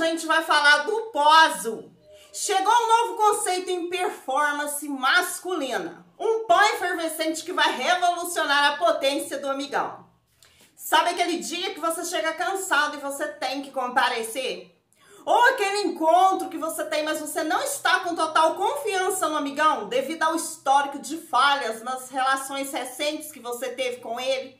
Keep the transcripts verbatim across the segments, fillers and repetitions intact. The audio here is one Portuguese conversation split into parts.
gente vai falar do pó azul. Chegou um novo conceito em performance masculina. Um pó efervescente que vai revolucionar a potência do amigão. Sabe aquele dia que você chega cansado e você tem que comparecer? Ou aquele encontro que você tem, mas você não está com total confiança no amigão, devido ao histórico de falhas nas relações recentes que você teve com ele,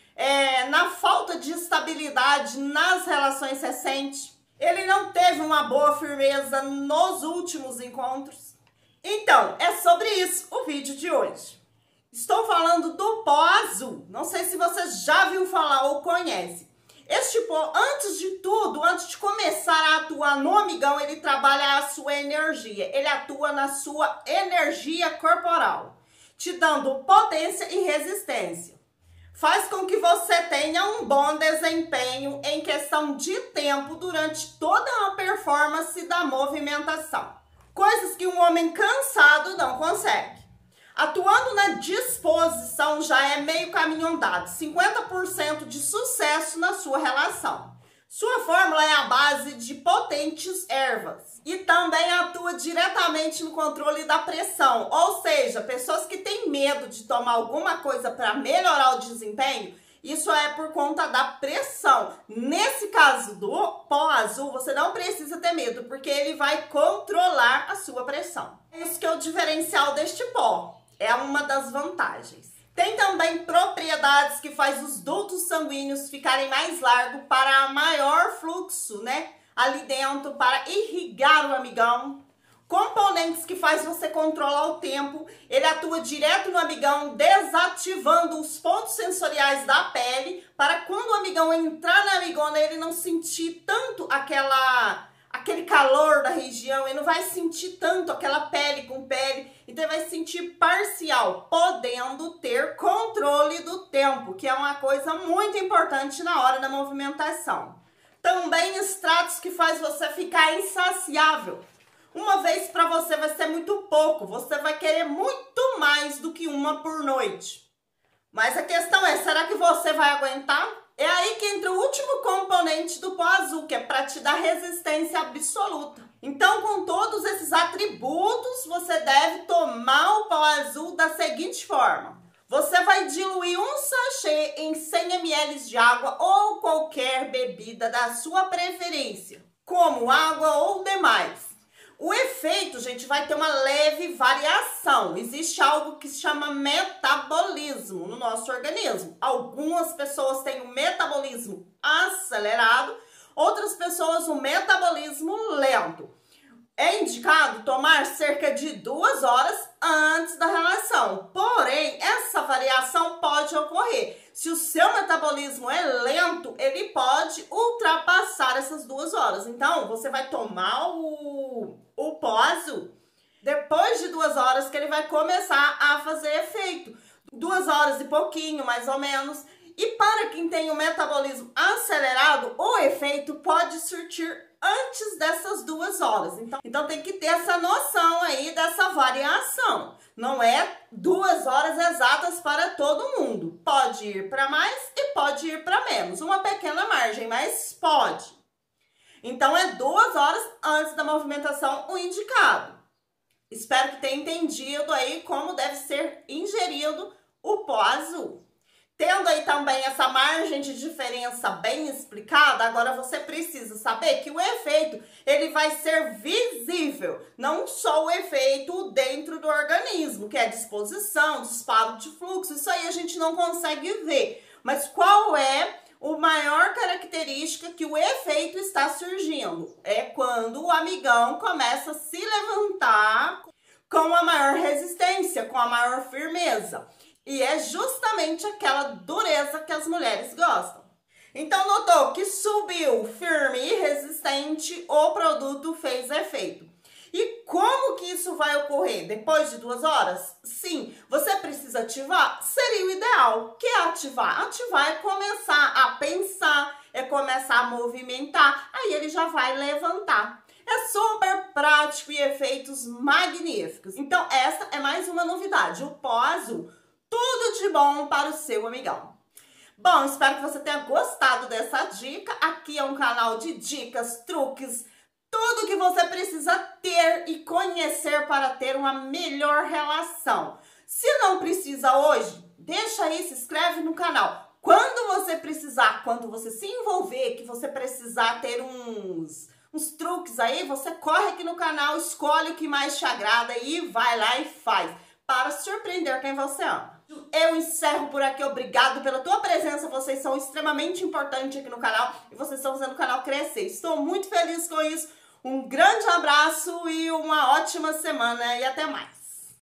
é, na falta de estabilidade nas relações recentes. Ele não teve uma boa firmeza nos últimos encontros. Então, é sobre isso o vídeo de hoje. Estou falando do pó azul. Não sei se você já viu falar ou conhece. Este pó, antes de tudo, antes de começar a atuar no amigão, ele trabalha a sua energia. Ele atua na sua energia corporal, te dando potência e resistência. Faz com que você tenha um bom desempenho em questão de tempo durante toda a performance da movimentação. Coisas que um homem cansado não consegue. Atuando na disposição já é meio caminho andado, cinquenta por cento de sucesso na sua relação. Sua fórmula é a base de potentes ervas e também atua diretamente no controle da pressão, ou seja, pessoas que têm medo de tomar alguma coisa para melhorar o desempenho, isso é por conta da pressão. Nesse caso do pó azul, você não precisa ter medo, porque ele vai controlar a sua pressão. Isso que é o diferencial deste pó, é uma das vantagens. Tem também propriedades que faz os dutos sanguíneos ficarem mais largos para maior fluxo, né? Ali dentro, para irrigar o amigão. Componentes que faz você controlar o tempo. Ele atua direto no amigão, desativando os pontos sensoriais da pele, para quando o amigão entrar na amigona, ele não sentir tanto aquela... aquele calor da região, ele não vai sentir tanto aquela pele com pele, então ele vai sentir parcial, podendo ter controle do tempo, que é uma coisa muito importante na hora da movimentação. Também extratos que faz você ficar insaciável. Uma vez para você vai ser muito pouco, você vai querer muito mais do que uma por noite. Mas a questão é, será que você vai aguentar? É aí que entra o último componente do pó azul, que é para te dar resistência absoluta. Então, com todos esses atributos, você deve tomar o pó azul da seguinte forma. Você vai diluir um sachê em cem mililitros de água ou qualquer bebida da sua preferência, como água ou demais. O efeito, gente, vai ter uma leve variação. Existe algo que se chama metabolismo no nosso organismo. Algumas pessoas têm o metabolismo acelerado, outras pessoas o metabolismo lento. É indicado tomar cerca de duas horas antes da relação. Porém, essa variação pode ocorrer. Se o seu metabolismo é lento, ele pode ultrapassar essas duas horas. Então, você vai tomar o, o pó azul depois de duas horas que ele vai começar a fazer efeito. Duas horas e pouquinho, mais ou menos. E para quem tem o metabolismo acelerado, o efeito pode surtir antes dessas duas horas. Então, então tem que ter essa noção aí dessa variação. Não é duas horas exatas para todo mundo. Pode ir para mais e pode ir para menos. Uma pequena margem, mas pode. Então é duas horas antes da movimentação o indicado. Espero que tenha entendido aí como deve ser ingerido o pó azul. Tendo aí também essa margem de diferença bem explicada, agora você precisa saber que o efeito ele vai ser visível, não só o efeito dentro do organismo, que é disposição, disparo de fluxo, isso aí a gente não consegue ver. Mas qual é a maior característica que o efeito está surgindo? É quando o amigão começa a se levantar com a maior resistência, com a maior firmeza. E é justamente aquela dureza que as mulheres gostam. Então, notou que subiu firme e resistente, o produto fez efeito. E como que isso vai ocorrer? Depois de duas horas? Sim, você precisa ativar? Seria o ideal. O que é ativar? Ativar é começar a pensar, é começar a movimentar, aí ele já vai levantar. É super prático e efeitos magníficos. Então, essa é mais uma novidade, o pó azul. Tudo de bom para o seu amigão. Bom, espero que você tenha gostado dessa dica. Aqui é um canal de dicas, truques, tudo que você precisa ter e conhecer para ter uma melhor relação. Se não precisa hoje, deixa aí, se inscreve no canal. Quando você precisar, quando você se envolver, que você precisar ter uns, uns truques aí, você corre aqui no canal, escolhe o que mais te agrada e vai lá e faz, para surpreender quem você ama. Eu encerro por aqui, obrigado pela tua presença, vocês são extremamente importantes aqui no canal e vocês estão fazendo o canal crescer. Estou muito feliz com isso, um grande abraço e uma ótima semana e até mais.